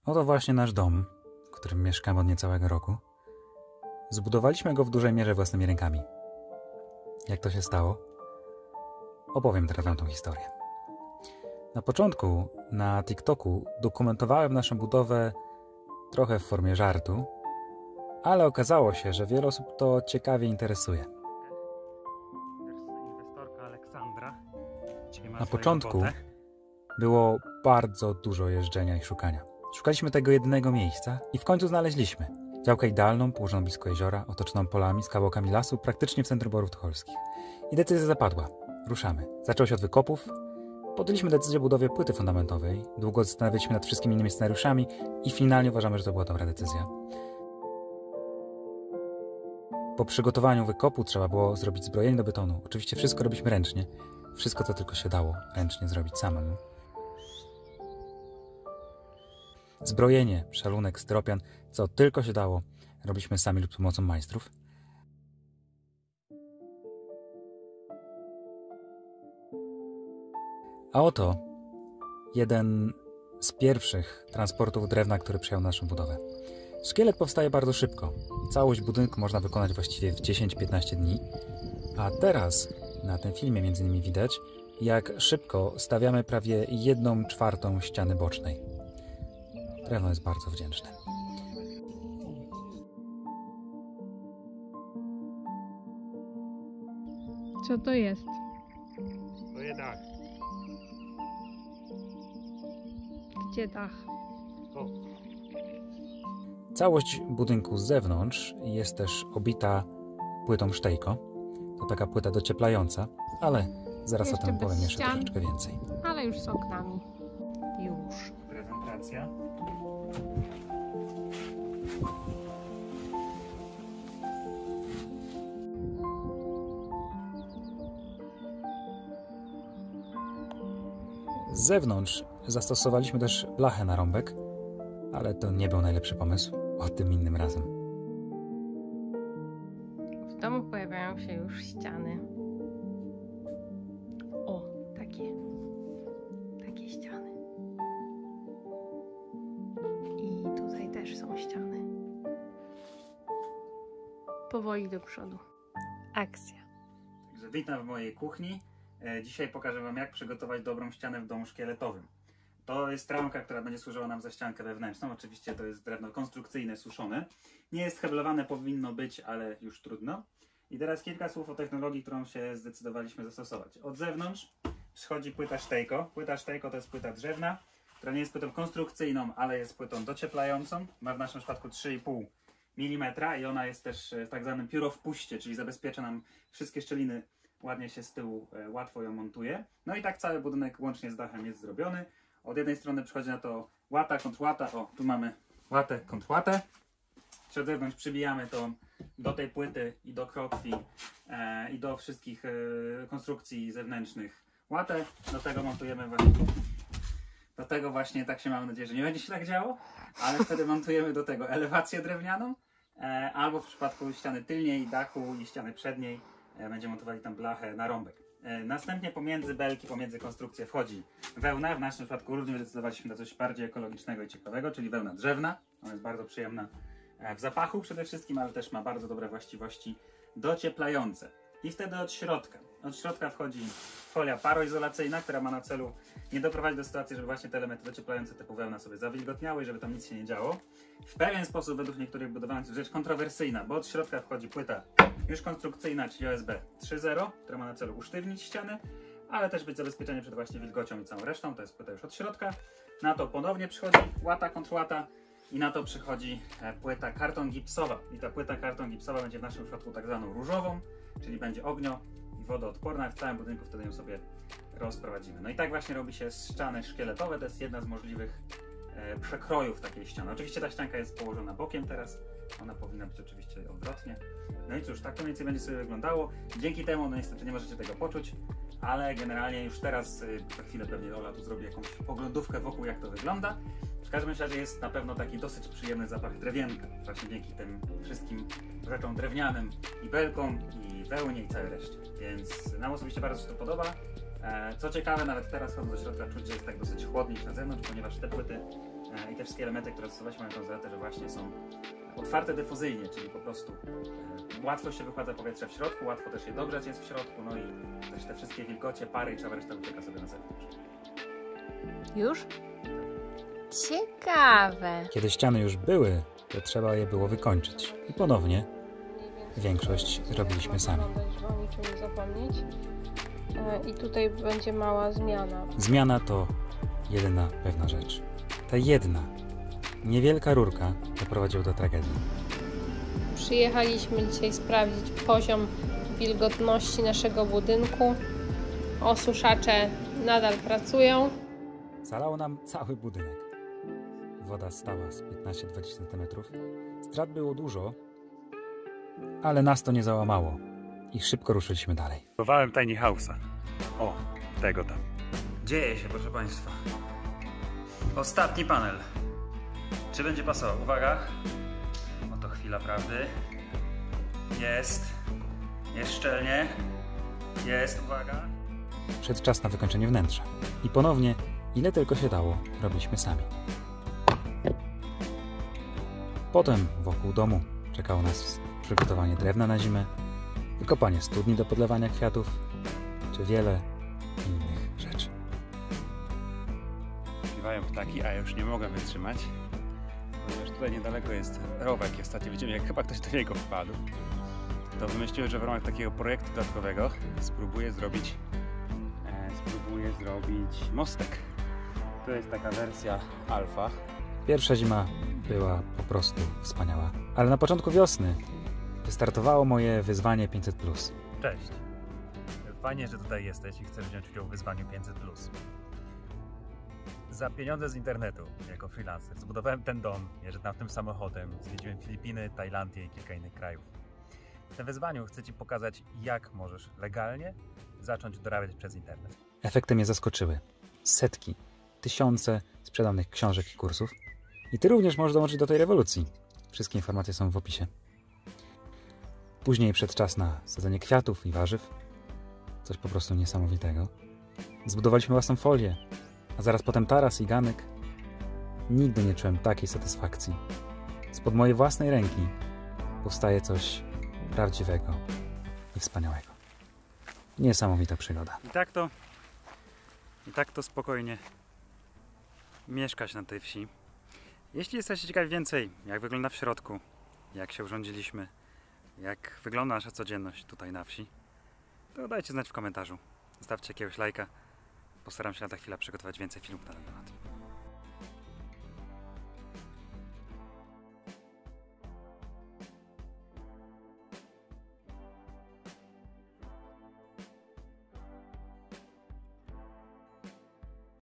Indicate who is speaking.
Speaker 1: Oto właśnie nasz dom, w którym mieszkamy od niecałego roku. Zbudowaliśmy go w dużej mierze własnymi rękami. Jak to się stało? Opowiem teraz wam tą historię. Na początku na TikToku dokumentowałem naszą budowę trochę w formie żartu, ale okazało się, że wiele osób to ciekawie interesuje. Inwestorka Aleksandra na początku było bardzo dużo jeżdżenia i szukania. Szukaliśmy tego jedynego miejsca i w końcu znaleźliśmy. Działkę idealną, położoną blisko jeziora, otoczoną polami z kawałkami lasu, praktycznie w centrum Borów Tucholskich. I decyzja zapadła. Ruszamy. Zaczęło się od wykopów. Podjęliśmy decyzję o budowie płyty fundamentowej. Długo zastanawialiśmy nad wszystkimi innymi scenariuszami i finalnie uważamy, że to była dobra decyzja. Po przygotowaniu wykopu trzeba było zrobić zbrojenie do betonu. Oczywiście wszystko robiliśmy ręcznie. Wszystko, co tylko się dało ręcznie zrobić samemu. Zbrojenie, szalunek, styropian, co tylko się dało, robiliśmy sami lub z pomocą majstrów. A oto jeden z pierwszych transportów drewna, który przyjął naszą budowę. Szkielet powstaje bardzo szybko. Całość budynku można wykonać właściwie w 10-15 dni. A teraz na tym filmie między innymi widać, jak szybko stawiamy prawie 1/4 ściany bocznej. Drewno jest bardzo wdzięczne.
Speaker 2: Co to jest?
Speaker 1: To jest dach.
Speaker 2: Gdzie dach?
Speaker 1: Całość budynku z zewnątrz jest też obita płytą sztejko. To taka płyta docieplająca, ale zaraz
Speaker 2: Jeszcze
Speaker 1: o tym
Speaker 2: bez
Speaker 1: powiem jeszcze
Speaker 2: ścian.
Speaker 1: troszeczkę więcej.
Speaker 2: Ale już z oknami. Już.
Speaker 1: Prezentacja. Z zewnątrz zastosowaliśmy też blachę na rąbek, ale to nie był najlepszy pomysł. O tym innym razem.
Speaker 2: W domu pojawiają się już ściany. O, takie ściany. I tutaj też są ściany. Powoli do przodu. Akcja.
Speaker 1: Także witam w mojej kuchni. Dzisiaj pokażę wam, jak przygotować dobrą ścianę w domu szkieletowym. To jest trawka, która będzie służyła nam za ściankę wewnętrzną. Oczywiście to jest drewno konstrukcyjne, suszone. Nie jest heblowane, powinno być, ale już trudno. I teraz kilka słów o technologii, którą się zdecydowaliśmy zastosować. Od zewnątrz przychodzi płyta sztejko. Płyta sztejko to jest płyta drzewna, która nie jest płytą konstrukcyjną, ale jest płytą docieplającą. Ma w naszym przypadku 3,5 mm i ona jest też tak zwanym piórowpuście, czyli zabezpiecza nam wszystkie szczeliny. Ładnie się z tyłu, łatwo ją montuje. No i tak cały budynek łącznie z dachem jest zrobiony. Od jednej strony przychodzi na to łata, kontrłata. O, tu mamy łatę, kontrłatę. Od zewnątrz przybijamy to do tej płyty i do krokwi i do wszystkich konstrukcji zewnętrznych łatę. Do tego montujemy właśnie. Do tego właśnie, tak się mamy nadzieję, że nie będzie się tak działo, ale wtedy montujemy do tego elewację drewnianą, albo w przypadku ściany tylniej, dachu i ściany przedniej będziemy montowali tam blachę na rąbek. Następnie pomiędzy belki, pomiędzy konstrukcje wchodzi wełna. W naszym przypadku również zdecydowaliśmy na coś bardziej ekologicznego i ciekawego, czyli wełna drzewna. Ona jest bardzo przyjemna w zapachu przede wszystkim, ale też ma bardzo dobre właściwości docieplające. I wtedy od środka wchodzi folia paroizolacyjna, która ma na celu nie doprowadzić do sytuacji, żeby właśnie te elementy docieplające typu wełna sobie zawilgotniały i żeby tam nic się nie działo. W pewien sposób według niektórych budowlańców rzecz kontrowersyjna, bo od środka wchodzi płyta już konstrukcyjna, czyli OSB 3.0, która ma na celu usztywnić ściany, ale też być zabezpieczenie przed właśnie wilgocią i całą resztą. To jest płyta już od środka. Na to ponownie przychodzi łata, kontrłata i na to przychodzi płyta karton gipsowa. I ta płyta karton gipsowa będzie w naszym przypadku tak zwaną różową, czyli będzie ognio i wodoodporna. W całym budynku wtedy ją sobie rozprowadzimy. No i tak właśnie robi się ściany szkieletowe. To jest jedna z możliwych przekrojów takiej ściany. Oczywiście ta ścianka jest położona bokiem teraz. Ona powinna być oczywiście odwrotnie. No i cóż, tak to mniej więcej będzie sobie wyglądało. Dzięki temu, no niestety nie możecie tego poczuć, ale generalnie już teraz, za chwilę pewnie Ola tu zrobi jakąś poglądówkę wokół, jak to wygląda. W każdym razie jest na pewno taki dosyć przyjemny zapach drewienka, właśnie dzięki tym wszystkim rzeczom drewnianym i belkom, i wełnie, i całej reszcie. Więc nam osobiście bardzo się to podoba. Co ciekawe, nawet teraz chodząc do środka czuć, że jest tak dosyć chłodniej niż na zewnątrz, ponieważ te płyty I te wszystkie elementy, które stosować mają tą zaletę, że właśnie są otwarte dyfuzyjnie, czyli po prostu łatwo się wychładza powietrze w środku, łatwo też je dogrzać jest w środku, no i też te wszystkie wilgocie, pary i cała reszta ucieka sobie na zewnątrz.
Speaker 2: Już? Ciekawe.
Speaker 3: Kiedy ściany już były, to trzeba je było wykończyć. I ponownie większość robiliśmy sami.
Speaker 2: Żeby o niczym nie zapomnieć. I tutaj będzie mała zmiana.
Speaker 3: Zmiana to jedyna pewna rzecz. Ta jedna, niewielka rurka doprowadziła do tragedii.
Speaker 2: Przyjechaliśmy dzisiaj sprawdzić poziom wilgotności naszego budynku. Osuszacze nadal pracują.
Speaker 3: Zalało nam cały budynek. Woda stała z 15-20 cm. Strat było dużo, ale nas to nie załamało i szybko ruszyliśmy dalej.
Speaker 1: Budowałem tiny house'a. O, tego tam. Dzieje się, proszę Państwa. Ostatni panel. Czy będzie pasował? Uwaga. Oto chwila prawdy. Jest. Jest szczelnie. Jest, uwaga.
Speaker 3: Przyszedł czas na wykończenie wnętrza. I ponownie, ile tylko się dało, robiliśmy sami. Potem wokół domu czekało nas przygotowanie drewna na zimę, wykopanie studni do podlewania kwiatów, czy wiele innych rzeczy.
Speaker 1: Śpiewają ptaki, a ja już nie mogę wytrzymać, ponieważ tutaj niedaleko jest rowek i ostatnio widzimy, jak chyba ktoś do niego wpadł. To wymyśliłem, że w ramach takiego projektu dodatkowego spróbuję zrobić mostek. To jest taka wersja alfa.
Speaker 3: Pierwsza zima była po prostu wspaniała, ale na początku wiosny wystartowało moje wyzwanie 500+.
Speaker 1: Cześć. Fajnie, że tutaj jesteś i chcesz wziąć udział w wyzwaniu 500+. Za pieniądze z internetu, jako freelancer, zbudowałem ten dom, jeżdżę tym samochodem, zwiedziłem Filipiny, Tajlandię i kilka innych krajów. W tym wyzwaniu chcę Ci pokazać, jak możesz legalnie zacząć dorabiać przez internet.
Speaker 3: Efekty mnie zaskoczyły. Setki, tysiące sprzedanych książek i kursów. I Ty również możesz dołączyć do tej rewolucji. Wszystkie informacje są w opisie. Później przyszedł czas na sadzenie kwiatów i warzyw. Coś po prostu niesamowitego. Zbudowaliśmy własną folię, a zaraz potem taras i ganek. Nigdy nie czułem takiej satysfakcji. Spod mojej własnej ręki powstaje coś prawdziwego i wspaniałego. Niesamowita przygoda.
Speaker 1: I tak to spokojnie mieszkać na tej wsi. Jeśli jesteście ciekawi więcej, jak wygląda w środku, jak się urządziliśmy, jak wygląda nasza codzienność tutaj na wsi, to dajcie znać w komentarzu. Zostawcie jakiegoś lajka. Postaram się na tę chwilę przygotować więcej filmów na ten temat.